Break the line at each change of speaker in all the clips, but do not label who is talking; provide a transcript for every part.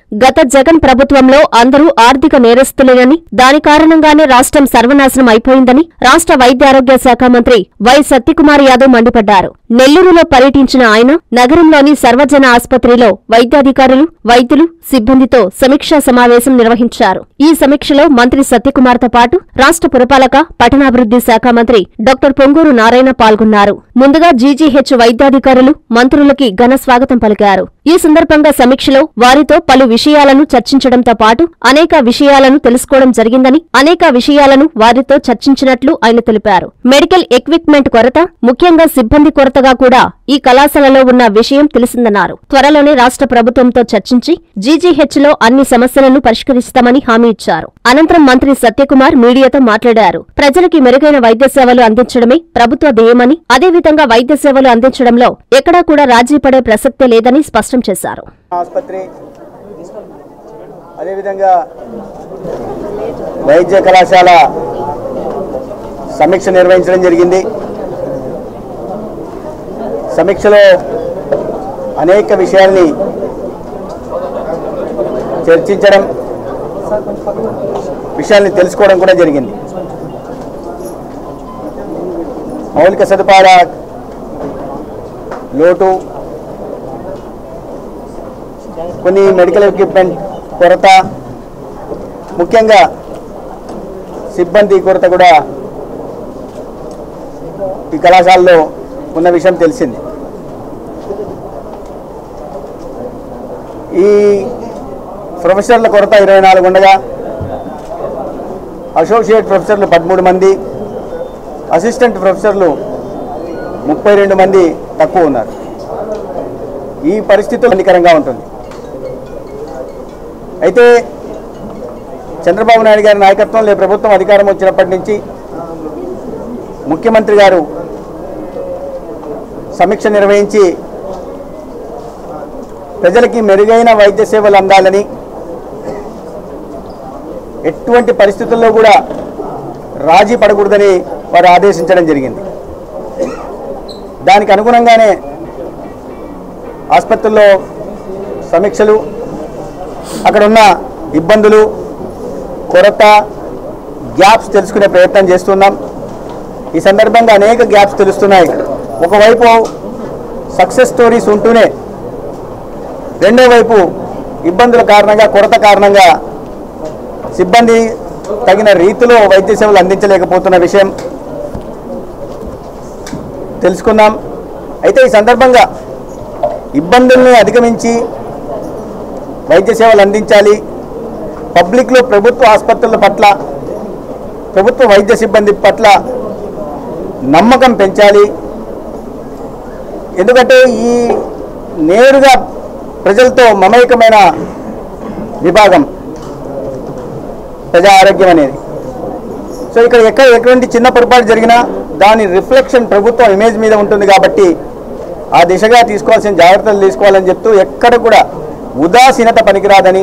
గత జగన్ ప్రభుత్వంలో అందరూ ఆర్థిక నేరస్తులేనని, దాని కారణంగానే రాష్ట్రం సర్వనాశనం అయిపోయిందని రాష్ట్ర వైద్యారోగ్య శాఖ మంత్రి వై సత్యకుమార్ యాదవ్ మండిపడ్డారు. నెల్లూరులో పర్యటించిన ఆయన నగరంలోని సర్వజన ఆసుపత్రిలో వైద్యాధికారులు, వైద్యులు, సిబ్బందితో సమీక్షా సమావేశం నిర్వహించారు. ఈ సమీక్షలో మంత్రి సత్యకుమార్తో పాటు రాష్ట్ర పురపాలక, పట్టణాభివృద్ధి శాఖ మంత్రి డాక్టర్ పొంగూరు నారాయణ పాల్గొన్నారు. ముందుగా జీజీహెచ్ వైద్యాధికారులు మంత్రులకి ఘన స్వాగతం పలికారు. ఈ సందర్భంగా సమీక్షలో వారితో పలు విషయాలను చర్చించడంతో పాటు అనేక విషయాలను తెలుసుకోవడం జరిగిందని, అనేక విషయాలను వారితో చర్చించినట్లు ఆయన తెలిపారు. మెడికల్ ఎక్విప్మెంట్ కొరత, ముఖ్యంగా సిబ్బంది కొరతగా కూడా ఈ కళాశాలలో ఉన్న విషయం తెలిసిందన్నారు. త్వరలోనే రాష్ట్ర ప్రభుత్వంతో చర్చించి జీజీహెచ్లో అన్ని సమస్యలను పరిష్కరిస్తామని హామీ ఇచ్చారు. అనంతరం మంత్రి సత్యకుమార్ మీడియాతో మాట్లాడారు. ప్రజలకి మెరుగైన వైద్య సేవలు అందించడమే ప్రభుత్వ ధ్యేయమని, అదేవిధంగా వైద్య సేవలు అందించడంలో ఎక్కడా కూడా రాజీ పడే ప్రసక్తే లేదని స్పష్టం చేశారు.
ఆసుపత్రి అదేవిధంగా వైద్య కళాశాల సమీక్ష నిర్వహించడం జరిగింది. సమీక్షలో అనేక విషయాల్ని చర్చించడం, విషయాల్ని తెలుసుకోవడం కూడా జరిగింది. మౌలిక సదుపాయాల లోటు, కొన్ని మెడికల్ ఎక్విప్మెంట్ కొరత, ముఖ్యంగా సిబ్బంది కొరత కూడా ఈ కళాశాలలో ఉన్న విషయం తెలిసింది. ఈ ప్రొఫెసర్ల కొరత 24 ఉండగా అసోసియేట్ ప్రొఫెసర్లు 13 మంది, అసిస్టెంట్ ప్రొఫెసర్లు 32 మంది తక్కువ ఉన్నారు. ఈ పరిస్థితులు హానికరంగా ఉంటుంది. అయితే చంద్రబాబు నాయుడు గారి నాయకత్వంలో ప్రభుత్వం అధికారం వచ్చినప్పటి నుంచి ముఖ్యమంత్రి గారు సమీక్ష నిర్వహించి ప్రజలకి మెరుగైన వైద్య సేవలు అందాలని, ఎటువంటి పరిస్థితుల్లో కూడా రాజీ పడకూడదని వారు ఆదేశించడం జరిగింది. దానికి అనుగుణంగానే ఆసుపత్రుల్లో సమీక్షలు, అక్కడ ఉన్న ఇబ్బందులు, కొరత, గ్యాప్స్ తెలుసుకునే ప్రయత్నం చేస్తున్నాం. ఈ సందర్భంగా అనేక గ్యాప్స్ తెలుస్తున్నాయి. ఒకవైపు సక్సెస్ స్టోరీస్ ఉంటూనే రెండో వైపు ఇబ్బందుల కారణంగా, కొరత కారణంగా సిబ్బంది తగిన రీతిలో వైద్య సేవలు అందించలేకపోతున్న విషయం తెలుసుకున్నాం. అయితే ఈ సందర్భంగా ఇబ్బందుల్ని అధిగమించి వైద్య సేవలు అందించాలి. పబ్లిక్లో ప్రభుత్వ ఆసుపత్రుల పట్ల, ప్రభుత్వ వైద్య సిబ్బంది పట్ల నమ్మకం పెంచాలి. ఎందుకంటే ఈ నేరుగా ప్రజలతో మమేకమైన విభాగం ప్రజా ఆరోగ్యం అనేది. సో ఇక్కడ ఎటువంటి చిన్న పొరపాటు జరిగినా దాని రిఫ్లెక్షన్ ప్రభుత్వం ఇమేజ్ మీద ఉంటుంది. కాబట్టి ఆ దిశగా తీసుకోవాల్సిన జాగ్రత్తలు తీసుకోవాలని చెప్తూ ఎక్కడ కూడా ఉదాసీనత పనికిరాదని,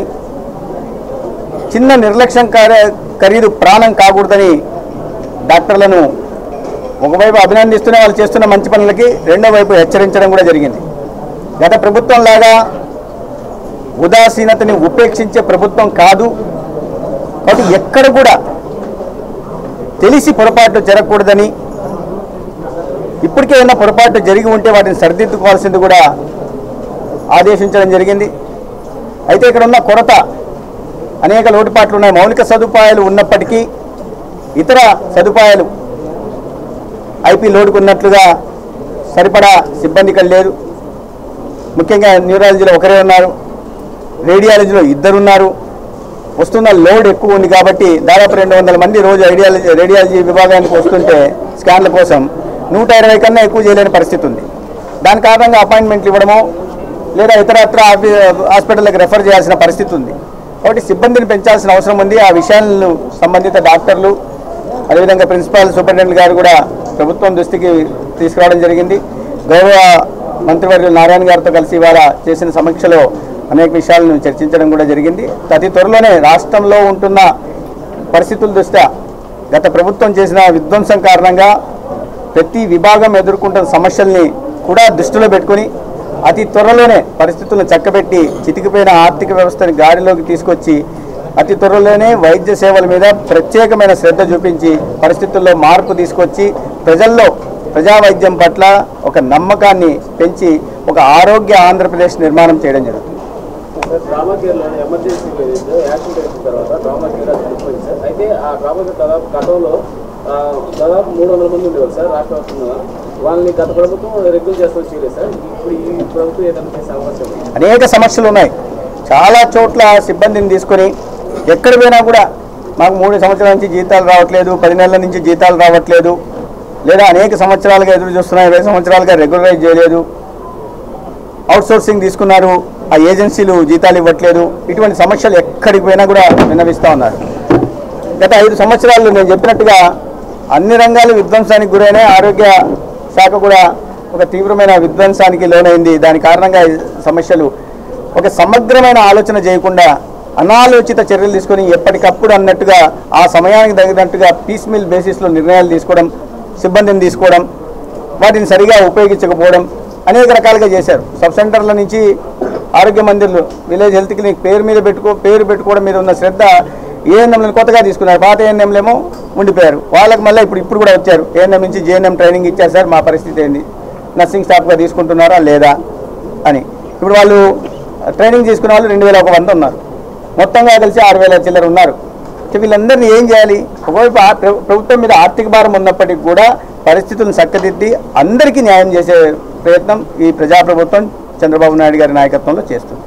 చిన్న నిర్లక్ష్యం ఖరీదు ప్రాణం కాకూడదని డాక్టర్లను ఒకవైపు అభినందిస్తూనే వాళ్ళు చేస్తున్న మంచి పనులకి రెండో వైపు హెచ్చరించడం కూడా జరిగింది. గత ప్రభుత్వం లాగా ఉదాసీనతని ఉపేక్షించే ప్రభుత్వం కాదు. కాబట్టి ఎక్కడ కూడా తెలిసి పొరపాటు జరగకూడదని, ఇప్పటికే ఏమైనా పొరపాటు జరిగి ఉంటే వాటిని సరిదిద్దుకోవాల్సింది కూడా ఆదేశించడం జరిగింది. అయితే ఇక్కడ ఉన్న కొరత, అనేక లోటుపాట్లు ఉన్నాయి. మౌలిక సదుపాయాలు ఉన్నప్పటికీ ఇతర సదుపాయాలు ఐపీ లోటుకున్నట్లుగా సరిపడా సిబ్బంది ఇక్కడ లేదు. ముఖ్యంగా న్యూరాలజీలో ఒకరే ఉన్నారు, రేడియాలజీలో 2 ఉన్నారు. వస్తున్న లోడ్ ఎక్కువ ఉంది కాబట్టి దాదాపు 200 మంది రోజు రేడియాలజీ విభాగానికి వస్తుంటే స్కాన్ల కోసం 120 కన్నా ఎక్కువ చేయలేని పరిస్థితి ఉంది. దాని కారణంగా అపాయింట్మెంట్లు ఇవ్వడమో లేదా ఇతరత్ర హాస్పిటల్కి రెఫర్ చేయాల్సిన పరిస్థితి ఉంది. కాబట్టి సిబ్బందిని పెంచాల్సిన అవసరం ఉంది. ఆ విషయాలను సంబంధిత డాక్టర్లు, అదేవిధంగా ప్రిన్సిపాల్ సూపరింటెండెంట్ గారు కూడా ప్రభుత్వం దృష్టికి తీసుకురావడం జరిగింది. గౌరవ మంత్రివర్యులు నారాయణ గారితో కలిసి ఇవాళ చేసిన సమీక్షలో అనేక విషయాలను చర్చించడం కూడా జరిగింది. అతి త్వరలోనే రాష్ట్రంలో ఉంటున్న పరిస్థితుల దృష్ట్యా గత ప్రభుత్వం చేసిన విధ్వంసం కారణంగా ప్రతి విభాగం ఎదుర్కొంటున్న సమస్యల్ని కూడా దృష్టిలో పెట్టుకుని అతి త్వరలోనే పరిస్థితులను చక్కబెట్టి చితికిపోయిన ఆర్థిక వ్యవస్థని గాడిలోకి తీసుకొచ్చి అతి త్వరలోనే వైద్య సేవల మీద ప్రత్యేకమైన శ్రద్ధ చూపించి పరిస్థితుల్లో మార్పు తీసుకొచ్చి ప్రజల్లో ప్రజా వైద్యం పట్ల ఒక నమ్మకాన్ని పెంచి ఒక ఆరోగ్య ఆంధ్రప్రదేశ్ నిర్మాణం చేయడం జరుగుతుంది.
డ్రామా కేర్లోనే ఎమర్జెన్సీ యాక్సిడెంట్ అయిన తర్వాత డ్రామా కేర్ చనిపోయింది సార్. అయితే ఆ డ్రామా కేర్ గతంలో దాదాపు 300 మంది ఉండేవారు సార్ రాష్ట్ర వ్యాప్తంగా. వాళ్ళని గత ప్రభుత్వం రెగ్యులర్ చేస్తామని చేయలేదు సార్. ఇప్పుడు ఈ ప్రభుత్వం ఏదైనా చేసే అవకాశం
అనేక సమస్యలు ఉన్నాయి. చాలా చోట్ల సిబ్బందిని తీసుకొని ఎక్కడ పోయినా కూడా మాకు 3 సంవత్సరాల నుంచి జీతాలు రావట్లేదు, 10 నెలల నుంచి జీతాలు రావట్లేదు, లేదా అనేక సంవత్సరాలుగా ఎదురు చూస్తున్నాయి, 20 సంవత్సరాలుగా రెగ్యులరైజ్ చేయలేదు, అవుట్సోర్సింగ్ తీసుకున్నారు, ఆ ఏజెన్సీలు జీతాలు ఇవ్వట్లేదు, ఇటువంటి సమస్యలు ఎక్కడికి పోయినా కూడా విన్నవిస్తూ ఉన్నారు. గత 5 సంవత్సరాలు నేను చెప్పినట్టుగా అన్ని రంగాలు విధ్వంసానికి గురైన ఆరోగ్య శాఖ కూడా ఒక తీవ్రమైన విధ్వంసానికి లోనైంది. దాని కారణంగా సమస్యలు ఒక సమగ్రమైన ఆలోచన చేయకుండా అనాలోచిత చర్యలు తీసుకొని ఎప్పటికప్పుడు అన్నట్టుగా ఆ సమయానికి తగినట్టుగా పీస్మిల్ బేసిస్లో నిర్ణయాలు తీసుకోవడం, సిబ్బందిని తీసుకోవడం, వాటిని సరిగా ఉపయోగించకపోవడం అనేక రకాలుగా చేశారు. సబ్ సెంటర్ల నుంచి ఆరోగ్య మందిర్లు, విలేజ్ హెల్త్ క్లినిక్ పేరు పెట్టుకోవడం మీద ఉన్న శ్రద్ధ ఏఎన్ఎంలను కొత్తగా తీసుకున్నారు. పాత ఏఎన్ఎంలేమో ఉండిపోయారు. వాళ్ళకి మళ్ళీ ఇప్పుడు కూడా వచ్చారు. ఏఎన్ఎం నుంచి జేఎన్ఎం ట్రైనింగ్ ఇచ్చారు సార్, మా పరిస్థితి ఏంది, నర్సింగ్ స్టాఫ్గా తీసుకుంటున్నారా లేదా అని. ఇప్పుడు వాళ్ళు ట్రైనింగ్ తీసుకున్న వాళ్ళు 2100 ఉన్నారు. మొత్తంగా కలిసి 6000 చిల్లర ఉన్నారు. వీళ్ళందరినీ ఏం చేయాలి? ఒకవైపు ప్రభుత్వం మీద ఆర్థిక భారం ఉన్నప్పటికీ కూడా పరిస్థితులను చక్కదిద్ది అందరికీ న్యాయం చేసే ప్రయత్నం ఈ ప్రజాప్రభుత్వం చంద్రబాబు నాయుడు గారి నాయకత్వంలో చేస్తుంది.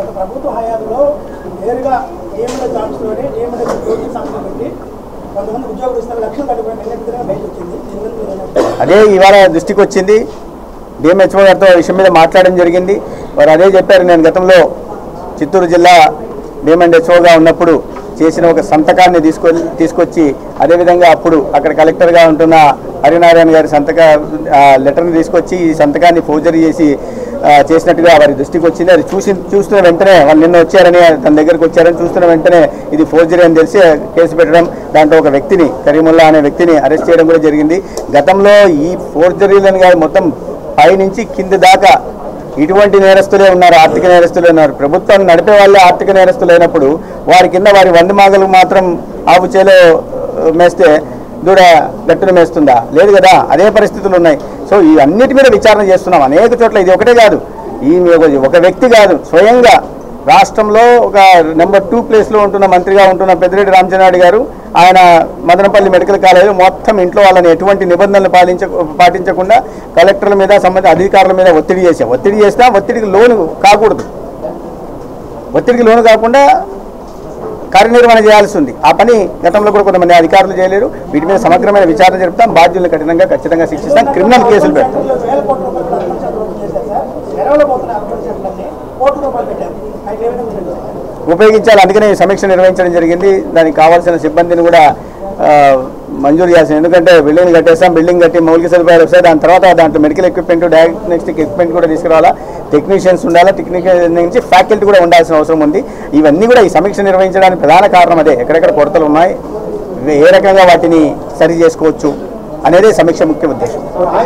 అదే ఇవాళ దృష్టికి వచ్చింది. డిఎంహెచ్ఓ గారితో విషయం మీద మాట్లాడడం జరిగింది. వారు అదే చెప్పారు. నేను గతంలో చిత్తూరు జిల్లా డిఎంహెచ్ఓగా ఉన్నప్పుడు చేసిన ఒక సంతకాన్ని తీసుకొచ్చి అదేవిధంగా అప్పుడు అక్కడ కలెక్టర్గా ఉంటున్న హరినారాయణ గారి లెటర్ని తీసుకొచ్చి ఈ సంతకాన్ని ఫోర్జరీ చేసి చేసినట్టుగా వారి దృష్టికి వచ్చింది. అది చూస్తున్న వెంటనే వాళ్ళు నిన్న వచ్చారని, తన దగ్గరికి వచ్చారని చూస్తున్న వెంటనే ఇది ఫోర్జరీ అని తెలిసి కేసు పెట్టడం, దాంట్లో ఒక వ్యక్తిని, కరీముల్లా అనే వ్యక్తిని అరెస్ట్ చేయడం కూడా జరిగింది. గతంలో ఈ ఫోర్జరీలను కాదు, మొత్తం పై నుంచి కింది దాకా ఇటువంటి నేరస్తులే ఉన్నారు, ఆర్థిక నేరస్తులే ఉన్నారు. ప్రభుత్వాన్ని నడిపే వాళ్ళే ఆర్థిక నేరస్తులు అయినప్పుడు వారి కింద వారి వందమాగలు మాత్రం ఆవు చేలో మేస్తే దూడ గట్టును మేస్తుందా? లేదు కదా. అదే పరిస్థితులు ఉన్నాయి. సో ఈ అన్నిటి మీద విచారణ చేస్తున్నాం అనేక చోట్ల. ఇది ఒకటే కాదు, ఈ ఒక వ్యక్తి కాదు, స్వయంగా రాష్ట్రంలో ఒక నెంబర్ 2 ప్లేస్లో ఉంటున్న మంత్రిగా ఉంటున్న పెద్దిరెడ్డి రామచంద్రారెడ్డి గారు ఆయన మదనపల్లి మెడికల్ కాలేజ్ మొత్తం ఇంట్లో వాళ్ళని ఎటువంటి నిబంధనలు పాటించకుండా కలెక్టర్ల మీద సంబంధించిన అధికారుల మీద ఒత్తిడి చేసినా ఒత్తిడికి లోను కాకూడదు. ఒత్తిడికి లోను కాకుండా కార్యనిర్వహణ చేయాల్సి ఉంది. ఆ పని గతంలో కూడా కొంతమంది అధికారులు చేయలేరు. వీటి మీద సమగ్రమైన విచారణ జరుపుతాం, బాధ్యులను ఖచ్చితంగా శిక్షిస్తాం, క్రిమినల్ కేసులు పెడతాం. ఉపయోగించాలి. అందుకనే సమీక్ష నిర్వహించడం జరిగింది. దానికి కావాల్సిన సిబ్బందిని కూడా మంజూరు చేయాల్సింది. ఎందుకంటే బిల్డింగ్ కట్టి మౌలిక సదుపాయాలు వస్తాయి. దాని తర్వాత దాంట్లో మెడికల్ ఎక్విప్మెంట్, డయాగ్నోస్టిక్ ఎక్విప్మెంట్ కూడా తీసుకురావాలా, టెక్నీషియన్స్ ఉండాలా, టెక్నికల్ నుంచి ఫ్యాకల్టీ కూడా ఉండాల్సిన అవసరం ఉంది. ఇవన్నీ కూడా ఈ సమీక్ష నిర్వహించడానికి ప్రధాన కారణం అదే. ఎక్కడెక్కడ కొరతలు ఉన్నాయి, ఏ రకంగా వాటిని సరి చేసుకోవచ్చు అనేది సమీక్ష ముఖ్య ఉద్దేశం.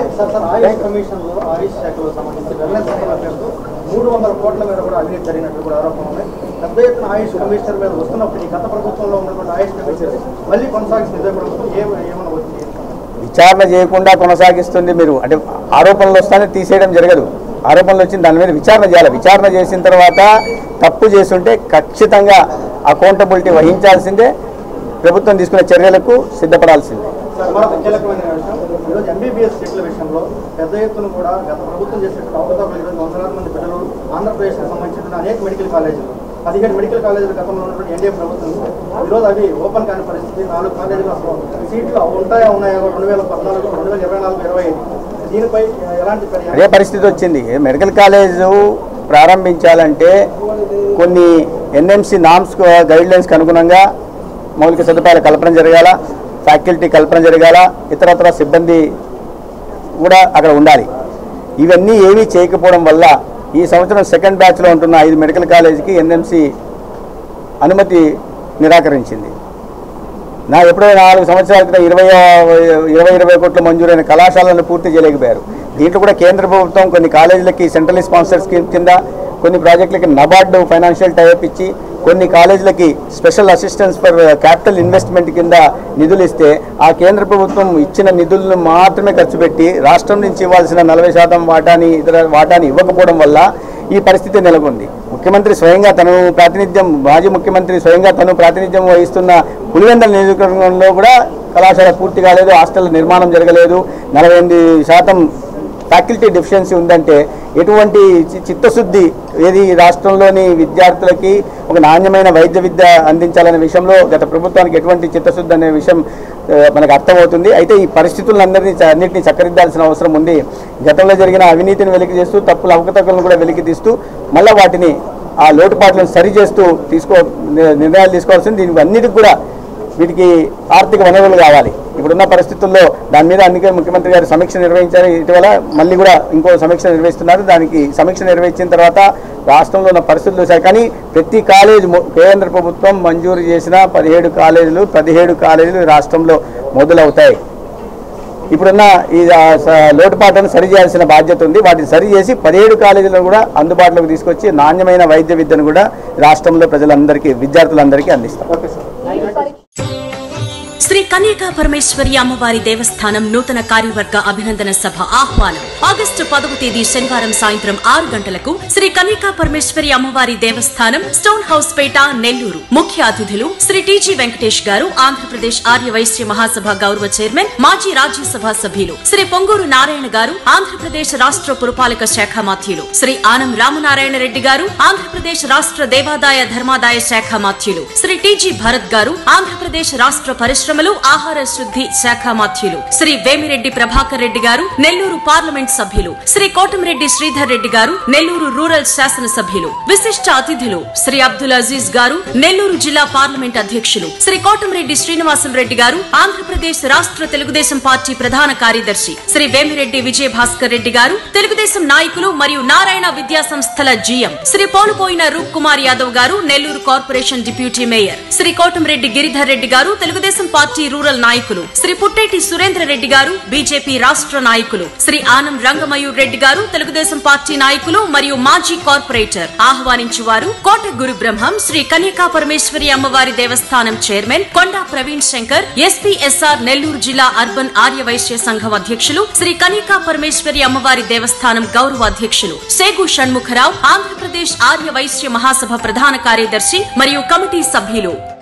300 కోట్ల మీద కూడా అవినీతి జరిగినట్టు కూడా ఆరోపణలు ఉన్నాయి. పెద్ద ఎత్తున ఆయుష్ కమిషనర్ మీద వస్తున్నప్పుడు గత ప్రభుత్వంలో ఉన్నటువంటి ఆయుష్ కమిషనర్ మళ్ళీ కొనసాగిస్తుంది. ఏమైనా వచ్చింది?
విచారణ చేయకుండా కొనసాగిస్తుంది. మీరు అంటే ఆరోపణలు వస్తానే తీసేయడం జరగదు. ఆరోపణలు వచ్చిన దాని మీద విచారణ చేయాలి. విచారణ చేసిన తర్వాత తప్పు చేస్తుంటే ఖచ్చితంగా అకౌంటబిలిటీ వహించాల్సిందే, ప్రభుత్వం తీసుకునే చర్యలకు సిద్ధపడాల్సిందే.
మరొక కీలకమైన విషయం, ఈరోజు ఎంబీబీఎస్ సీట్ల విషయంలో పెద్ద ఎత్తున కూడా గత ప్రభుత్వం చేసినటువంటి అవకతవకలు ఈరోజు 100,000 మంది బిడ్డలు ఆంధ్రప్రదేశ్కి సంబంధించిన అనేక మెడికల్ కాలేజీలు, 17 మెడికల్ కాలేజీల గతంలో ఉన్నటువంటి ఎన్డీఏ ప్రభుత్వం ఈరోజు అవి ఓపెన్ కాని పరిస్థితి. 4 కాలేజీలు అసలు సీట్లు ఉన్నాయా 2014, 2024, 2025 దీనిపై ఎలాంటి
అదే పరిస్థితి వచ్చింది. మెడికల్ కాలేజు ప్రారంభించాలంటే కొన్ని ఎన్ఎంసీ నామ్స్ గైడ్లైన్స్కి అనుగుణంగా మౌలిక సదుపాయాల కల్పన జరగాల, ఫ్యాకల్టీ కల్పన జరగాల, ఇతరత్ర సిబ్బంది కూడా అక్కడ ఉండాలి. ఇవన్నీ ఏమీ చేయకపోవడం వల్ల ఈ సంవత్సరం సెకండ్ బ్యాచ్లో ఉంటున్న 5 మెడికల్ కాలేజీకి ఎన్ఎంసీ అనుమతి నిరాకరించింది. ఎప్పుడో 4 సంవత్సరాల క్రితం 20 కోట్ల మంజూరైన కళాశాలను పూర్తి చేయలేకపోయారు. దీంట్లో కూడా కేంద్ర ప్రభుత్వం కొన్ని కాలేజీలకి సెంట్రల్ స్పాన్సర్ స్కీమ్ కింద, కొన్ని ప్రాజెక్టులకి నబార్డు ఫైనాన్షియల్ టైప్ ఇచ్చి, కొన్ని కాలేజీలకి special assistance for capital investment కింద నిధులు ఇస్తే ఆ కేంద్ర ప్రభుత్వం ఇచ్చిన నిధులను మాత్రమే ఖర్చు పెట్టి రాష్ట్రం నుంచి ఇవ్వాల్సిన 40% ఇతర వాటాని ఇవ్వకపోవడం వల్ల ఈ పరిస్థితి నెలకొంది. ముఖ్యమంత్రి స్వయంగా మాజీ ముఖ్యమంత్రి స్వయంగా తను ప్రాతినిధ్యం వహిస్తున్న పులివెందుల నియోజకవర్గంలో కూడా కళాశాల పూర్తి కాలేదు, హాస్టల్ నిర్మాణం జరగలేదు, 48% ఫ్యాకల్టీ డెఫిషియన్సీ ఉందంటే ఎటువంటి చిత్తశుద్ధి ఏది రాష్ట్రంలోని విద్యార్థులకి ఒక నాణ్యమైన వైద్య విద్య అందించాలనే విషయంలో గత ప్రభుత్వానికి ఎటువంటి చిత్తశుద్ధి అనే విషయం మనకు అర్థమవుతుంది. అయితే ఈ పరిస్థితులన్నింటినీ చక్కదిద్దాల్సిన అవసరం ఉంది. గతంలో జరిగిన అవినీతిని వెలికి చేస్తూ, తప్పుల అవకతవకలను కూడా వెలికి తీస్తూ, మళ్ళీ వాటిని ఆ లోటుపాట్లను సరిచేస్తూ నిర్ణయాలు తీసుకోవాల్సింది. దీనికి అన్నిటికి కూడా వీటికి ఆర్థిక వనరులు కావాలి. ఇప్పుడున్న పరిస్థితుల్లో దాని మీద అందుకే ముఖ్యమంత్రి గారు సమీక్ష నిర్వహించారు. ఇటీవల మళ్ళీ కూడా ఇంకో సమీక్ష నిర్వహిస్తున్నారు. దానికి సమీక్ష నిర్వహించిన తర్వాత రాష్ట్రంలో ఉన్న పరిస్థితులు చూశారు. కానీ ప్రతి కాలేజ్ కేంద్ర ప్రభుత్వం మంజూరు చేసిన 17 కాలేజీలు రాష్ట్రంలో మొదలవుతాయి. ఇప్పుడున్న ఈ లోటుపాట్లను సరి చేయాల్సిన బాధ్యత ఉంది. వాటిని సరి చేసి 17 కాలేజీలను కూడా అందుబాటులోకి తీసుకొచ్చి నాణ్యమైన వైద్య విద్యను కూడా రాష్ట్రంలో ప్రజలందరికీ, విద్యార్థులందరికీ అందిస్తాం.
శ్రీ కన్యకా పరమేశ్వరి అమ్మవారి దేవస్థానం నూతన కార్యవర్గ అభినందన సభ ఆహ్వానం. ఆగస్టు 10వ తేదీ శనివారం సాయంత్రం 6 గంటలకు శ్రీ కన్యకా పరమేశ్వరి అమ్మవారి దేవస్థానం, స్టోన్ హౌస్ పేట, నెల్లూరు. ముఖ్య అతిథులు శ్రీ టీజీ వెంకటేష్ గారు, ఆంధ్రప్రదేశ్ ఆర్య వైశ్య మహాసభ గౌరవ చైర్మన్, మాజీ రాజ్యసభ సభ్యులు శ్రీ పొంగూరు నారాయణ గారు, ఆంధ్రప్రదేశ్ రాష్ట్ర పురపాలక శాఖ మాత్యులు శ్రీ ఆనం రామనారాయణ రెడ్డి గారు, ఆంధ్రప్రదేశ్ రాష్ట్ర దేవాదాయ ధర్మాదాయ శాఖ మాత్యులు శ్రీ టీజీ భరత్ గారు, ఆంధ్రప్రదేశ్ రాష్ట్ర పరిశ్రమలు ఆహార శుద్ధి శాఖ మాత్యులు శ్రీ వేమిరెడ్డి ప్రభాకర్ రెడ్డి గారు, నెల్లూరు పార్లమెంట్ సభ్యులు శ్రీ కోటమిరెడ్డి శ్రీధర్ రెడ్డి గారు, నెల్లూరు రూరల్ శాసన సభ్యులు. విశిష్ట అతిథులు శ్రీ అబ్దుల్ అజీజ్ గారు, నెల్లూరు జిల్లా పార్లమెంట్ అధ్యక్షులు శ్రీ కోటమిరెడ్డి శ్రీనివాసం రెడ్డి గారు, ఆంధ్రప్రదేశ్ రాష్ట్ర తెలుగుదేశం పార్టీ ప్రధాన కార్యదర్శి శ్రీ వేమిరెడ్డి విజయ భాస్కర్ రెడ్డి గారు, తెలుగుదేశం నాయకులు మరియు నారాయణ విద్యా సంస్థల జీఎం శ్రీ పోలుపోయిన రూప్ కుమార్ యాదవ్ గారు, Nellore corporation deputy mayor Shri Kotamreddy Giridhar Reddy గారు, తెలుగుదేశం పార్టీ రూరల్ నాయకులు శ్రీ పుట్టేటి సురేంద్ర రెడ్డి గారు, బీజేపీ రాష్ట్ర నాయకులు శ్రీ ఆనం రంగమయూర్ రెడ్డి గారు, తెలుగుదేశం పార్టీ నాయకులు మరియు మాజీ కార్పొరేటర్. ఆహ్వానించువారు కోట గురు బ్రహ్మం శ్రీ కన్యకా పరమేశ్వరి అమ్మవారి దేవస్థానం చైర్మన్ కొండా ప్రవీణ్ శంకర్, ఎస్పీఎస్ఆర్ నెల్లూరు జిల్లా అర్బన్ ఆర్య వైశ్య సంఘం అధ్యక్షులు, శ్రీ కన్యకా పరమేశ్వరి అమ్మవారి దేవస్థానం గౌరవ అధ్యక్షులు సేగు షణ్ముఖరావు, ఆంధ్రప్రదేశ్ ఆర్య వైశ్య మహాసభ ప్రధాన కార్యదర్శి మరియు కమిటీ సభ్యులు.